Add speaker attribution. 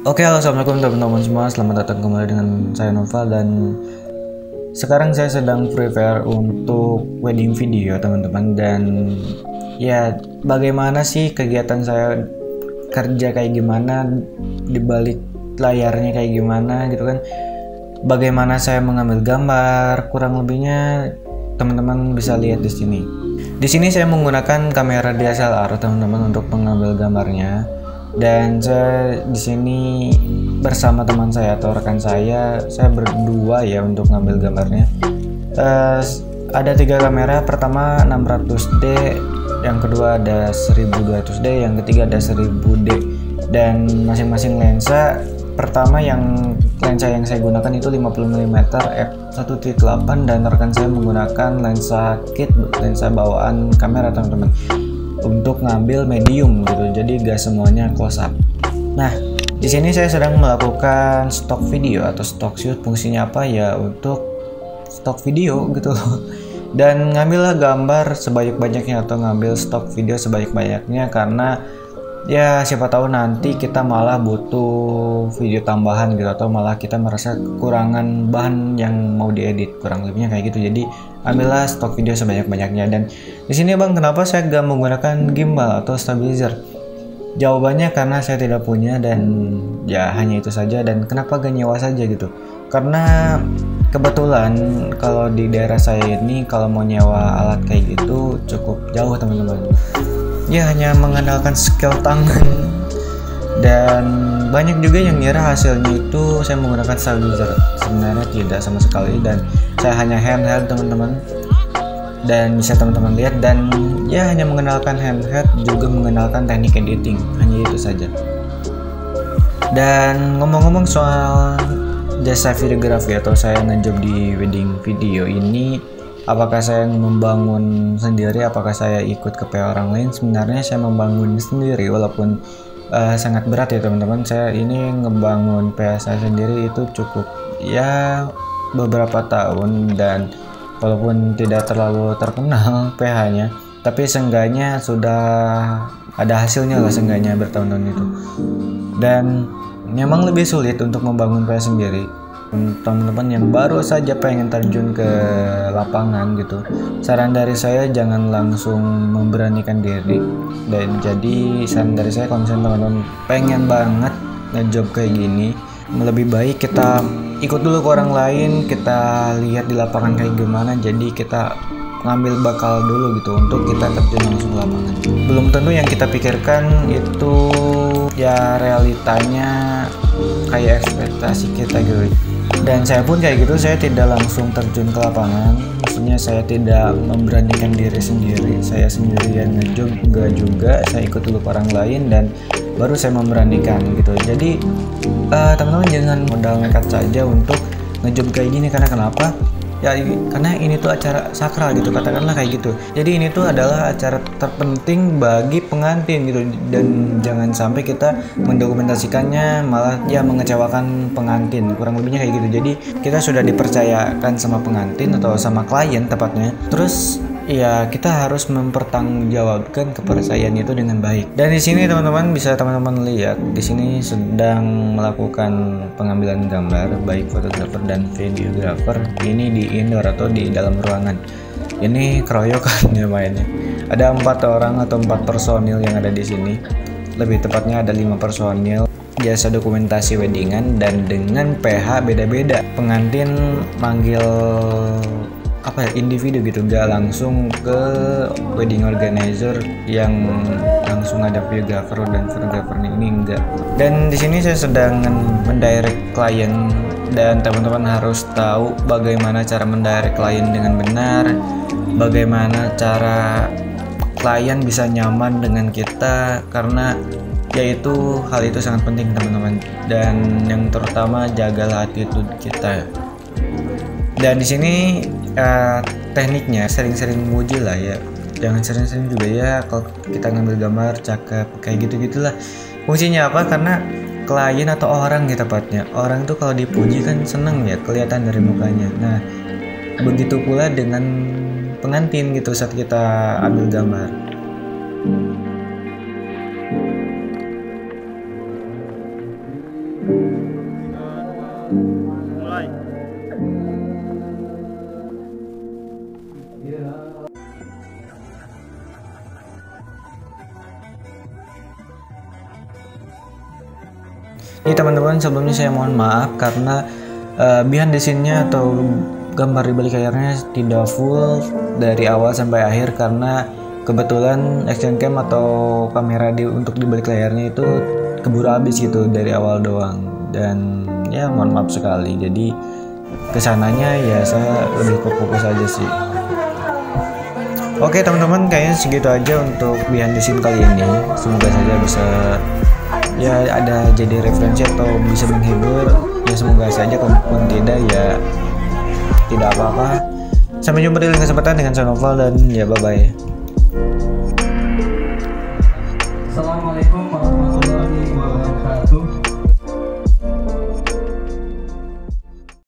Speaker 1: Oke, halo, assalamualaikum teman-teman semua. Selamat datang kembali dengan saya Noval, dan sekarang saya sedang prepare untuk wedding video teman-teman. Dan ya, bagaimana sih kegiatan saya kerja, kayak gimana di balik layarnya, kayak gimana gitu kan. Bagaimana saya mengambil gambar, kurang lebihnya teman-teman bisa lihat di sini. Di sini saya menggunakan kamera DSLR teman-teman untuk mengambil gambarnya. Dan saya di sini bersama teman saya atau rekan saya berdua ya untuk ngambil gambarnya. Ada 3 kamera, pertama 600D, yang kedua ada 1200D, yang ketiga ada 1000D, dan masing-masing lensa. Pertama lensa yang saya gunakan itu 50mm f1.8, dan rekan saya menggunakan lensa kit, lensa bawaan kamera teman-teman, untuk ngambil medium gitu, jadi gak semuanya close up. Nah, di sini saya sedang melakukan stock video atau stock shoot. Fungsinya apa ya? Untuk stock video gitu loh. Dan ngambillah gambar sebanyak-banyaknya atau ngambil stock video sebanyak-banyaknya, karena ya siapa tahu nanti kita malah butuh video tambahan gitu, atau malah kita merasa kekurangan bahan yang mau diedit, kurang lebihnya kayak gitu. Jadi ambillah stok video sebanyak-banyaknya. Dan di sini bang, kenapa saya gak menggunakan gimbal atau stabilizer? Jawabannya karena saya tidak punya, dan ya hanya itu saja. Dan kenapa gak nyewa saja gitu? Karena kebetulan kalau di daerah saya ini kalau mau nyewa alat kayak gitu cukup jauh teman-teman. Ya hanya mengandalkan skill tangan, dan banyak juga yang ngira hasilnya itu saya menggunakan stabilizer. Sebenarnya tidak sama sekali, dan saya hanya handheld teman-teman, dan bisa teman-teman lihat. Dan ya hanya mengenalkan handheld, juga mengenalkan teknik editing, hanya itu saja. Dan ngomong-ngomong soal jasa videografi atau saya ngejob di wedding video ini, apakah saya membangun sendiri, apakah saya ikut ke PH orang lain? Sebenarnya saya membangun sendiri, walaupun sangat berat ya teman-teman. Saya ini ngebangun PH saya sendiri itu cukup ya beberapa tahun, dan walaupun tidak terlalu terkenal PH-nya, tapi seenggaknya sudah ada hasilnya lah, seenggaknya bertahun-tahun itu. Dan memang lebih sulit untuk membangun PH sendiri. Untuk teman-teman yang baru saja pengen terjun ke lapangan gitu, saran dari saya jangan langsung memberanikan diri. Dan jadi saran dari saya, kalau misalnya teman-teman pengen banget ngejob kayak gini, lebih baik kita ikut dulu ke orang lain, kita lihat di lapangan kayak gimana, jadi kita ngambil bakal dulu gitu untuk kita terjun langsung ke lapangan. Belum tentu yang kita pikirkan itu ya realitanya kayak ekspektasi kita gitu. Dan saya pun kayak gitu, saya tidak langsung terjun ke lapangan, maksudnya saya tidak memberanikan diri sendiri, saya sendirian ngejob enggak juga, saya ikut dulu orang lain dan baru saya memberanikan gitu. Jadi teman-teman jangan modal nekat saja untuk ngejob kayak gini. Karena kenapa? Ya karena ini tuh acara sakral gitu, katakanlah kayak gitu. Jadi ini tuh adalah acara terpenting bagi pengantin gitu, dan jangan sampai kita mendokumentasikannya malah ya mengecewakan pengantin, kurang lebihnya kayak gitu. Jadi kita sudah dipercayakan sama pengantin atau sama klien tepatnya, terus ya kita harus mempertanggungjawabkan kepercayaan itu dengan baik. Dan di sini teman-teman bisa teman-teman lihat, di sini sedang melakukan pengambilan gambar baik fotografer dan videografer. Ini di indoor atau di dalam ruangan. Ini keroyokan ya mainnya. Ada 4 orang atau 4 personil yang ada di sini. Lebih tepatnya ada 5 personil jasa dokumentasi weddingan, dan dengan PH beda-beda. Pengantin manggil individu gitu, gak langsung ke wedding organizer yang langsung ada videographer dan fotografer ini, enggak. Dan di sini saya sedang mendirect klien, dan teman-teman harus tahu bagaimana cara mendirect klien dengan benar, bagaimana cara klien bisa nyaman dengan kita, karena yaitu hal itu sangat penting teman-teman. Dan yang terutama jagalah attitude kita. Dan di sini tekniknya sering-sering muji lah ya, jangan sering-sering juga ya kalau kita ngambil gambar cakep kayak gitu-gitulah. Fungsinya apa? Karena klien atau orang gitu tepatnya, orang tuh kalau dipuji kan seneng ya, kelihatan dari mukanya. Nah begitu pula dengan pengantin gitu saat kita ambil gambar.
Speaker 2: Mulai.
Speaker 1: Ini teman-teman, sebelumnya saya mohon maaf karena behind the scene-nya atau gambar di balik layarnya tidak full dari awal sampai akhir karena kebetulan action cam atau kamera untuk di balik layarnya itu keburu habis gitu dari awal doang, dan ya mohon maaf sekali. Jadi kesananya ya saya lebih fokus aja sih. Oke teman-teman, kayaknya segitu aja untuk behind the scene kali ini. Semoga saja bisa ya ada jadi referensi atau bisa menghibur ya, semoga saja. Kalaupun tidak ya tidak apa-apa. Sampai jumpa di lain kesempatan dengan saya Noval, dan ya bye bye.